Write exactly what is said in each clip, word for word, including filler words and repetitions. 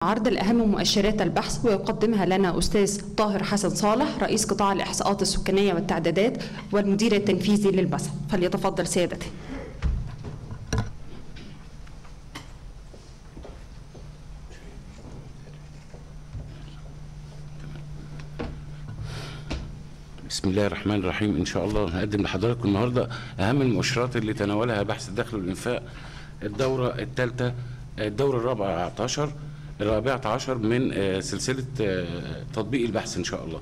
عرض الأهم مؤشرات البحث ويقدمها لنا أستاذ طاهر حسن صالح رئيس قطاع الإحصاءات السكانية والتعدادات والمدير التنفيذي للبحث، فليتفضل سيادته. بسم الله الرحمن الرحيم. ان شاء الله هنقدم لحضراتكم النهارده اهم المؤشرات اللي تناولها بحث الدخل والانفاق الدوره الثالثه الدوره الرابعه عشر الرابعه عشر من سلسله تطبيق البحث ان شاء الله.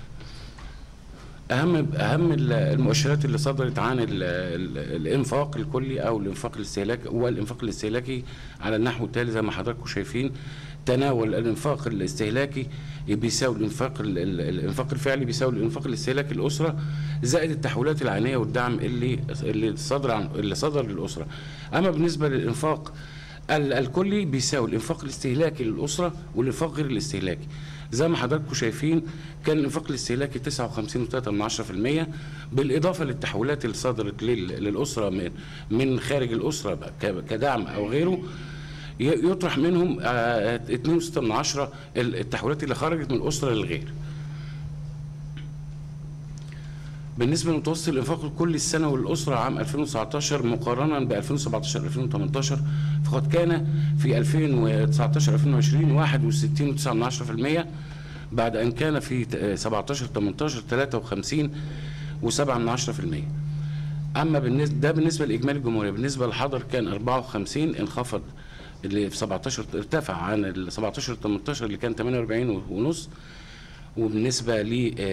اهم اهم المؤشرات اللي صدرت عن الانفاق الكلي او الانفاق الاستهلاكي والانفاق الاستهلاكي على النحو التالي زي ما حضراتكم شايفين. تناول الانفاق الاستهلاكي بيساوي الانفاق الانفاق الفعلي بيساوي الانفاق الاستهلاكي للاسره زائد التحويلات العينيه والدعم اللي اللي صدر عن اللي صدر للاسره. اما بالنسبه للانفاق الكلي بيساوي الانفاق الاستهلاكي للاسره والانفاق غير الاستهلاكي. زي ما حضراتكم شايفين كان الانفاق الاستهلاكي تسعة وخمسين فاصلة ثلاثة بالمئة بالاضافه للتحويلات اللي صدرت للاسره من من خارج الاسره كدعم او غيره، يطرح منهم اثنين وستة من عشرة التحويلات اللي خرجت من الاسره للغير. بالنسبه لمتوسط الانفاق الكلي السنوي للاسره عام ألفين وتسعطاشر مقارنه ب ألفين وسبعطاشر ألفين وثمانية عشر فقد كان في ألفين وتسعطاشر ألفين وعشرين واحد وستين فاصلة تسعة بالمئة بعد ان كان في سبعطاشر ثمانية عشر ثلاثة وخمسين فاصلة سبعة بالمئة. اما بالنسبه ده بالنسبه لاجمالي الجمهوريه. بالنسبه للحضر كان أربعة وخمسين، انخفض اللي في سبعطاشر ارتفع عن ال سبعطاشر ثمانية عشر اللي كان ثمانية وأربعين ونص، وبالنسبه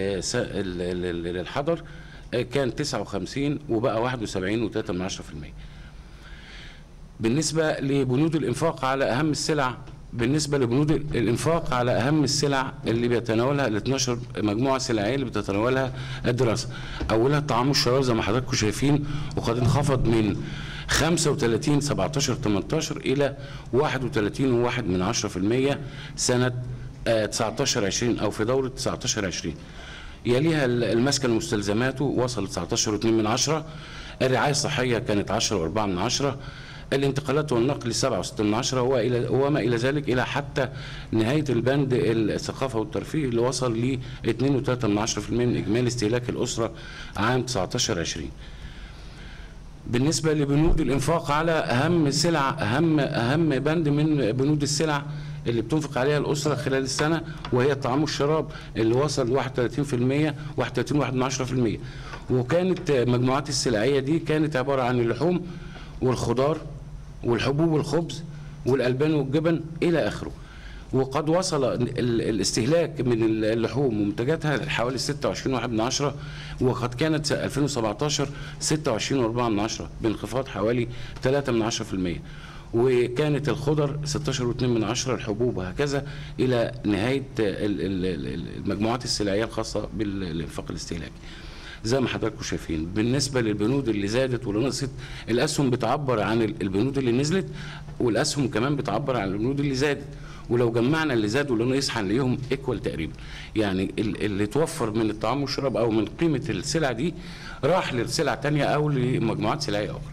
للحضر كان تسعة وخمسين وبقى واحد وسبعين فاصلة ثلاثة بالمئة. بالنسبه لبنود الانفاق على اهم السلع بالنسبه لبنود الانفاق على اهم السلع اللي بيتناولها ال اثناشر مجموعه سلعيه اللي بتتناولها الدراسه. اولها الطعام والشراب زي ما حضراتكم شايفين، وقد انخفض من خمسة وثلاثين سبعطاشر ثمانية عشر الى واحد وثلاثين وواحد من عشرة بالمئة سنه تسعطاشر عشرين او في دوره تسعطاشر عشرين. يليها المسكن ومستلزماته وصل تسعطاشر واثنين من عشرة. الرعايه الصحيه كانت عشرة وأربعة من عشرة. الانتقالات والنقل سبعة وستين من عشرة والى وما الى ذلك الى حتى نهايه البند الثقافه والترفيه اللي وصل ل اثنين وثلاثة من عشرة بالمئة من اجمالي استهلاك الاسره عام تسعطاشر عشرين. بالنسبه لبنود الانفاق على اهم سلع اهم اهم بند من بنود السلع اللي بتنفق عليها الاسره خلال السنه وهي الطعام والشراب اللي وصل واحد وثلاثين بالمئة واحد وثلاثين فاصلة واحد من عشرة بالمئة. وكانت مجموعات السلعيه دي كانت عباره عن اللحوم والخضار والحبوب والخبز والألبان والجبن إلى آخره. وقد وصل الاستهلاك من اللحوم ومنتجاتها حوالي ستة وعشرين فاصلة واحد من عشرة، وقد كانت ألفين وسبعطاشر ستة وعشرين فاصلة أربعة من عشرة بانخفاض حوالي ثلاثة من عشرة بالمئة. وكانت الخضر ستاشر واثنين من عشرة، الحبوب وهكذا إلى نهاية المجموعات السلعية الخاصة بالانفاق الاستهلاكي. زي ما حضراتكم شايفين بالنسبه للبنود اللي زادت واللي نقصت، الاسهم بتعبر عن البنود اللي نزلت، والاسهم كمان بتعبر عن البنود اللي زادت. ولو جمعنا اللي زاد واللي نقص هنلاقيهم ايكوال تقريبا. يعني اللي توفر من الطعام والشراب او من قيمه السلع دي راح لسلع ثانيه او لمجموعات سلعيه اخرى.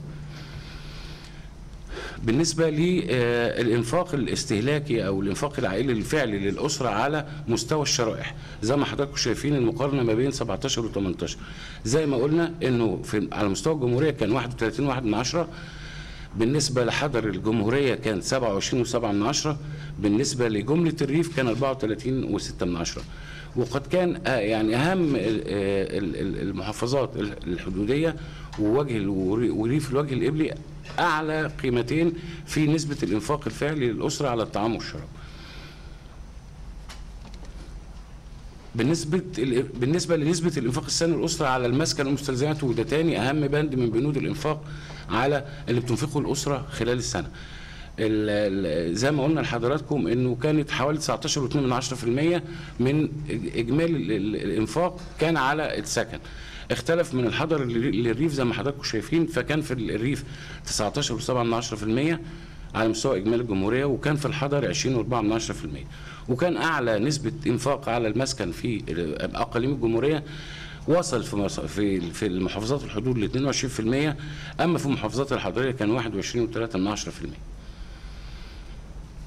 بالنسبه للانفاق الاستهلاكي او الانفاق العائلي الفعلي للاسره على مستوى الشرائح، زي ما حضراتكم شايفين المقارنه ما بين سبعطاشر وثمانية عشر. زي ما قلنا انه في على مستوى الجمهوريه كان واحد وثلاثين فاصلة واحد من عشرة، بالنسبه لحضر الجمهوريه كان سبعة وعشرين فاصلة سبعة من عشرة، بالنسبه لجمله الريف كان أربعة وثلاثين فاصلة ستة من عشرة. وقد كان يعني اهم المحافظات الحدوديه ووجه وريف الوجه القبلي اعلى قيمتين في نسبه الانفاق الفعلي للاسره على الطعام والشراب. بالنسبه بالنسبه لنسبه الانفاق السنوي للاسره على المسكن والمستلزمات، وده تاني اهم بند من بنود الانفاق على اللي بتنفقه الاسره خلال السنه. زي ما قلنا لحضراتكم انه كانت حوالي تسعطاشر واثنين من عشرة بالمئة من اجمالي الانفاق كان على السكن. اختلف من الحضر للريف زي ما حضراتكم شايفين، فكان في الريف تسعطاشر فاصلة سبعة من عشرة بالمئة على مستوى اجمالي الجمهوريه، وكان في الحضر عشرين فاصلة أربعة من عشرة بالمئة. وكان اعلى نسبه انفاق على المسكن في اقاليم الجمهوريه وصل في في في المحافظات الحدود ل اثنين وعشرين بالمئة، اما في المحافظات الحضريه كان واحد وعشرين فاصلة ثلاثة من عشرة بالمئة.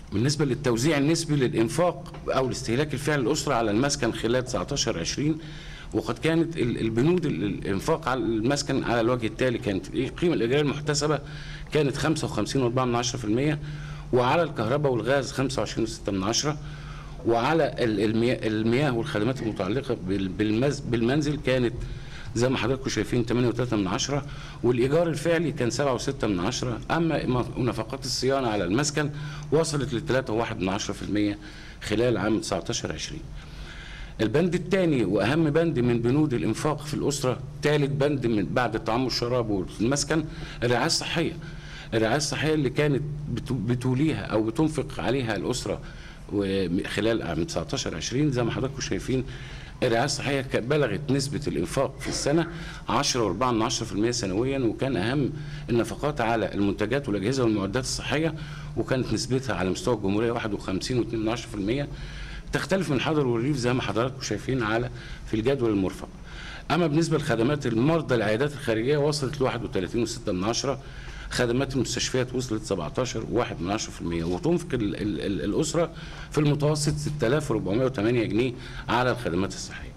بالنسبه للتوزيع النسبي للانفاق او الاستهلاك الفعلي للاسره على المسكن خلال تسعتاشر عشرين، وقد كانت البنود الانفاق على المسكن على الوجه التالي: كانت القيمه الايجاريه المحتسبه كانت خمسة وخمسين فاصلة أربعة بالمئة، وعلى الكهرباء والغاز خمسة وعشرين فاصلة ستة، وعلى المياه والخدمات المتعلقه بالمنزل كانت زي ما حضراتكم شايفين ثمانية فاصلة ثلاثة، والايجار الفعلي كان سبعة فاصلة ستة، اما نفقات الصيانه على المسكن وصلت ل ثلاثة فاصلة واحد بالمئة خلال عام تسعتاشر عشرين. البند الثاني واهم بند من بنود الانفاق في الاسره، ثالث بند من بعد الطعام والشراب والمسكن، الرعايه الصحيه. الرعايه الصحيه اللي كانت بتوليها او بتنفق عليها الاسره خلال عام تسعتاشر عشرين زي ما حضراتكم شايفين، الرعايه الصحيه بلغت نسبه الانفاق في السنه عشرة فاصلة أربعة بالمئة سنويا، وكان اهم النفقات على المنتجات والاجهزه والمعدات الصحيه، وكانت نسبتها على مستوى الجمهوريه واحد وخمسين فاصلة اثنين بالمئة. تختلف من الحضر والريف زي ما حضراتكم شايفين على في الجدول المرفق. اما بالنسبه لخدمات المرضى العيادات الخارجيه وصلت ل واحد وثلاثين فاصلة ستة، خدمات المستشفيات وصلت سبعتاشر فاصلة واحد بالمئة، وتنفق ال ال ال الاسره في المتوسط ستة آلاف وأربعمئة وثمانية جنيه على الخدمات الصحيه.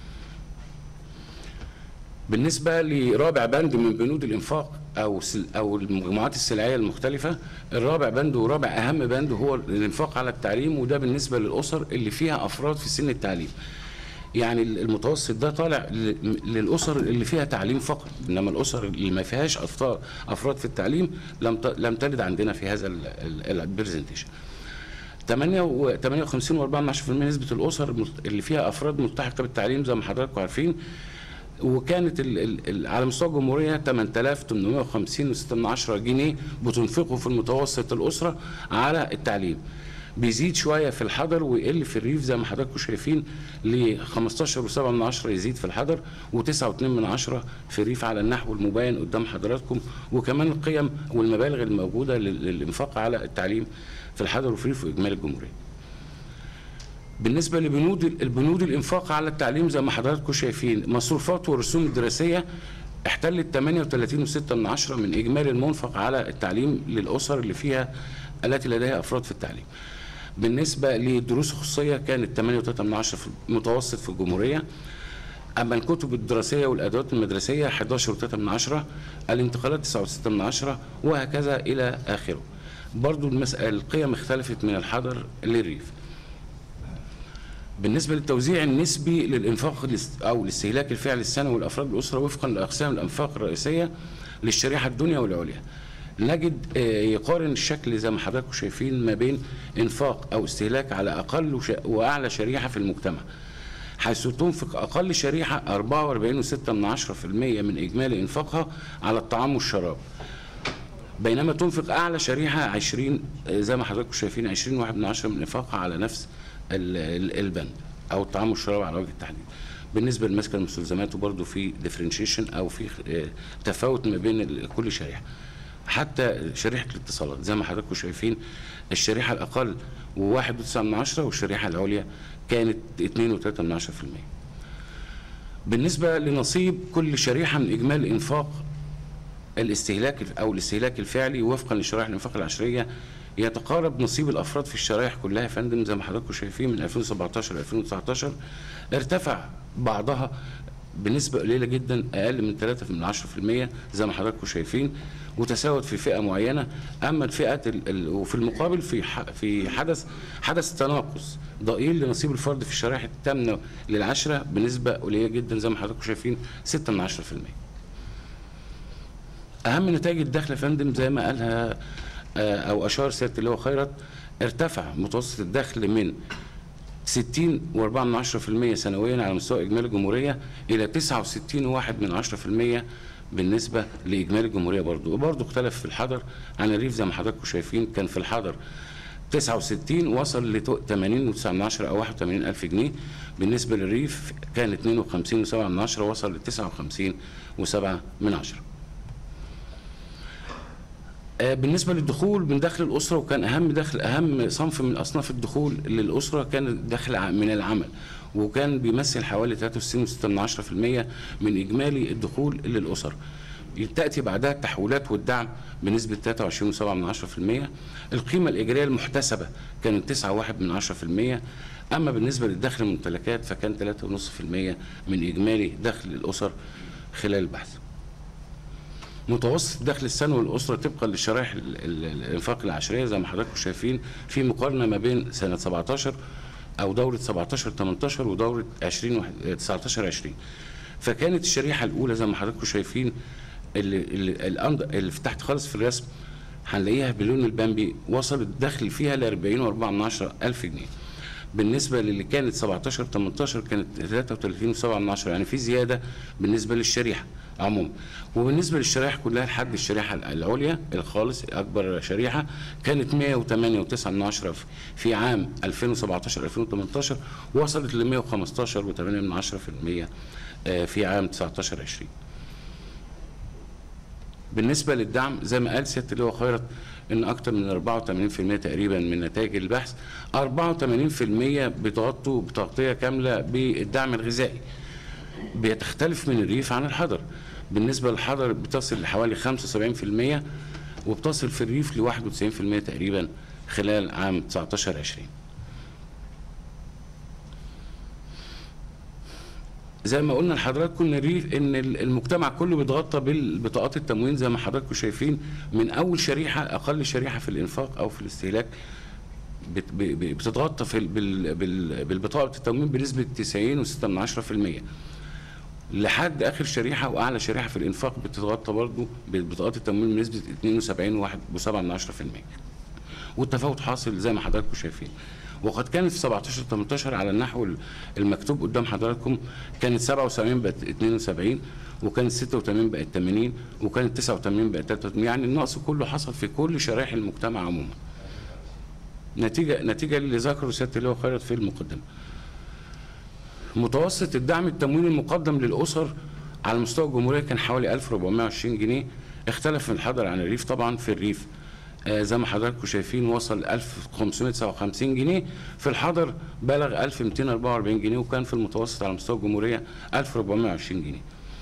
بالنسبه لرابع بند من بنود الانفاق او او المجموعات السلعيه المختلفه، الرابع بند ورابع اهم بند هو الانفاق على التعليم، وده بالنسبه للاسر اللي فيها افراد في سن التعليم. يعني المتوسط ده طالع للاسر اللي فيها تعليم فقط، انما الاسر اللي ما فيهاش افراد في التعليم لم لم ترد عندنا في هذا البرزنتيشن. ثمانية وخمسين فاصلة أربعة بالمئة نسبه الاسر اللي فيها افراد ملتحقه بالتعليم زي ما حضراتكم عارفين، وكانت ال ال على مستوى الجمهوريه ثمانية آلاف وثمانمئة وخمسين فاصلة ستة جنيه بتنفقه في المتوسط الاسره على التعليم. بيزيد شويه في الحضر ويقل في الريف زي ما حضراتكم شايفين ل خمستاشر فاصلة سبعة يزيد في الحضر وتسعة فاصلة اثنين في الريف على النحو المبين قدام حضراتكم، وكمان القيم والمبالغ الموجوده للانفاق على التعليم في الحضر وفي الريف واجمالي الجمهوريه. بالنسبه لبنود البنود الانفاق على التعليم زي ما حضراتكم شايفين، مصروفات والرسوم الدراسيه احتلت ثمانية وثلاثين فاصلة ستة من اجمالي المنفق على التعليم للاسر اللي فيها التي لديها افراد في التعليم. بالنسبه للدروس الخصوصيه كانت ثمانية فاصلة ثمانية في المتوسط في الجمهوريه. اما الكتب الدراسيه والادوات المدرسيه احد عشر فاصلة ثمانية، الانتقالات تسعة فاصلة ستة، وهكذا الى اخره. برضو المسألة القيم اختلفت من الحضر للريف. بالنسبه للتوزيع النسبي للانفاق او الاستهلاك الفعلي السنوي لافراد الاسره وفقا لاقسام الانفاق الرئيسيه للشريحه الدنيا والعليا، نجد يقارن الشكل زي ما حضراتكم شايفين ما بين انفاق او استهلاك على اقل واعلى شريحه في المجتمع، حيث تنفق اقل شريحه أربعة وأربعين فاصلة ستة بالمئة من اجمالي انفاقها على الطعام والشراب، بينما تنفق اعلى شريحه عشرين زي ما حضراتكم شايفين عشرين فاصلة واحد من انفاقها على نفس البند او الطعام والشراب على وجه التحديد. بالنسبه لمسكن المستلزمات وبرده في ديفرنشيشن او في تفاوت ما بين كل شريحه. حتى شريحه الاتصالات زي ما حضراتكم شايفين الشريحه الاقل واحد وتسعة والشريحه العليا كانت اثنين فاصلة ثلاثة بالمئة. بالنسبه لنصيب كل شريحه من اجمالي انفاق الاستهلاك او الاستهلاك الفعلي وفقا لشرائح الانفاق العشريه، يتقارب نصيب الافراد في الشرائح كلها يا فندم زي ما حضراتكم شايفين من ألفين وسبعتاشر ل ألفين وتسعتاشر، ارتفع بعضها بنسبه قليله جدا اقل من ثلاثة بالمئة زي ما حضراتكم شايفين، وتساوت في فئه معينه. اما الفئه وفي المقابل في في حدث حدث تناقص ضئيل لنصيب الفرد في الشرائح الثامنه للعشره بنسبه قليله جدا زي ما حضراتكم شايفين ستة بالمئة. اهم نتائج الدخل يا فندم زي ما قالها او اشار سياده اللواء خيرت، ارتفع متوسط الدخل من ستين فاصلة أربعة بالمئة سنويا على مستوى اجمالي الجمهوريه الى تسعة وستين فاصلة واحد بالمئة بالنسبه لاجمالي الجمهوريه برضه، وبرضه اختلف في الحضر عن الريف زي ما حضراتكم شايفين. كان في الحضر تسعة وستين وصل ل ثمانين فاصلة تسعة او واحد وثمانين ألف جنيه، بالنسبه للريف كان اثنين وخمسين فاصلة سبعة وصل ل تسعة وخمسين فاصلة سبعة. بالنسبه للدخول من دخل الاسره، وكان اهم دخل اهم صنف من اصناف الدخول للاسره كان الدخل من العمل، وكان بيمثل حوالي ثلاثة وستين فاصلة ستة بالمئة من اجمالي الدخول للاسر. تأتي بعدها التحويلات والدعم بنسبة ثلاثة وعشرين فاصلة سبعة بالمئة. القيمة الإيجارية المحتسبة كانت تسعة فاصلة واحد بالمئة. أما بالنسبة للدخل الممتلكات فكان ثلاثة فاصلة خمسة بالمئة من إجمالي دخل الأسر خلال البحث. متوسط الدخل السنوي للأسرة طبقا للشرائح الإنفاق العشرية زي ما حضراتكم شايفين في مقارنة ما بين سنة سبعتاشر أو دورة سبعتاشر تمنتاشر ودورة عشرين تسعتاشر عشرين. فكانت الشريحة الأولى زي ما حضراتكم شايفين اللي اللي, اللي تحت خالص في الرسم هنلاقيها باللون البامبي وصل الدخل فيها ل أربعين فاصلة أربعة من عشرة ألف جنيه. بالنسبة للي كانت سبعتاشر تمنتاشر كانت ثلاثة وثلاثين فاصلة سبعة من عشرة، يعني في زيادة بالنسبة للشريحة عموما. وبالنسبة للشرائح كلها لحد الشريحة العليا الخالص أكبر شريحة كانت مئة وثمانية فاصلة تسعة من عشرة في عام ألفين وسبعتاشر ألفين وتمنتاشر، وصلت ل مئة وخمستاشر فاصلة ثمانية من عشرة بالمئة في عام تسعتاشر عشرين. بالنسبة للدعم زي ما قال سيادة اللواء خيرت ان اكثر من أربعة وثمانين بالمئة تقريبا من نتائج البحث أربعة وثمانين بالمئة بتغطوا بتغطيه كامله بالدعم الغذائي. بيتختلف من الريف عن الحضر. بالنسبه للحضر بتصل لحوالي خمسة وسبعين بالمئة وبتصل في الريف ل واحد وتسعين بالمئة تقريبا خلال عام تسعتاشر عشرين. زي ما قلنا لحضراتكم ان الريف ان المجتمع كله بيتغطى بالبطاقات التموين زي ما حضراتكم شايفين من اول شريحه اقل شريحه في الانفاق او في الاستهلاك بتتغطى في بالبطاقه التموين بنسبه تسعين فاصلة ستة من عشرة بالمئة لحد اخر شريحه واعلى شريحه في الانفاق بتتغطى برضه بالبطاقات التموين بنسبه اثنين وسبعين فاصلة سبعة من عشرة بالمئة. والتفاوت حاصل زي ما حضراتكم شايفين. وقد كانت في سبعتاشر تمنتاشر على النحو المكتوب قدام حضراتكم كانت سبعة وسبعين بقت اثنين وسبعين وكانت ستة وثمانين بقت ثمانين وكانت تسعة وثمانين بقت ثلاثة وثمانين، يعني النقص كله حصل في كل شرائح المجتمع عموما. نتيجه نتيجه للي ذكره سياده اللواء خيرت في المقدمه. متوسط الدعم التمويني المقدم للاسر على مستوى الجمهوريه كان حوالي ألف وأربعمئة وعشرين جنيه. اختلف في الحضر عن الريف. طبعا في الريف آه زي ما حضراتكم شايفين وصل ألف وخمسمئة وتسعة وخمسين جنيه، في الحضر بلغ ألف ومئتين وأربعة وأربعين جنيه، وكان في المتوسط على مستوى الجمهوريه ألف وأربعمئة وعشرين جنيه.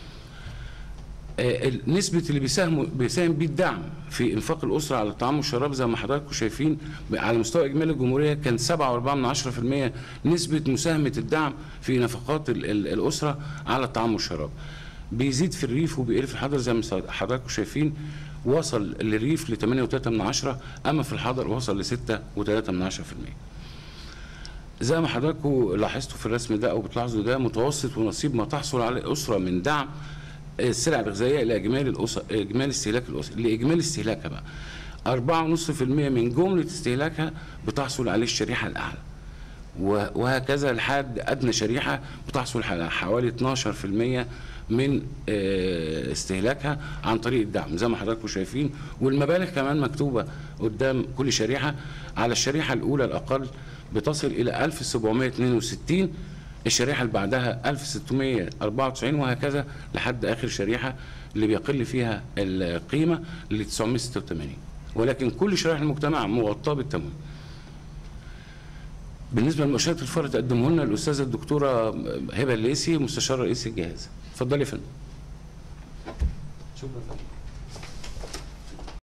آه نسبه اللي بيساهم بيساهم بيه الدعم في انفاق الاسره على الطعام والشراب زي ما حضراتكم شايفين على مستوى اجمالي الجمهوريه كان سبعة فاصلة أربعة من عشرة بالمئة نسبه مساهمه الدعم في نفقات ال ال الاسره على الطعام والشراب. بيزيد في الريف وبيقل في الحضر زي ما حضراتكم شايفين. وصل للريف ل ثمانية فاصلة ثلاثة من عشرة، اما في الحضر وصل ل ستة فاصلة ثلاثة من عشرة بالمئة. زي ما حضراتكم لاحظتوا في الرسم ده او بتلاحظوا ده متوسط ونصيب ما تحصل عليه الاسره من دعم السلع الغذائيه الى اجمالي الاسره اجمالي استهلاك الاسره لاجمالي استهلاكها بقى أربعة فاصلة خمسة بالمئة من جمله استهلاكها بتحصل عليه الشريحه الاعلى، وهكذا لحد ادنى شريحه بتحصل على حوالي اثناشر بالمئة من استهلاكها عن طريق الدعم زي ما حضراتكم شايفين. والمبالغ كمان مكتوبه قدام كل شريحه. على الشريحه الاولى الاقل بتصل الى ألف وسبعمئة واثنين وستين، الشريحه اللي بعدها ألف وستمئة وأربعة وتسعين وهكذا لحد اخر شريحه اللي بيقل فيها القيمه ل تسعمئة وستة وثمانين، ولكن كل شرائح المجتمع مغطاه بالتموين. بالنسبه لمؤشرات الفقر تقدمه لنا الاستاذه الدكتوره هبه الليثي مستشار رئيس الجهاز. اتفضلي يا فندم. شكرا.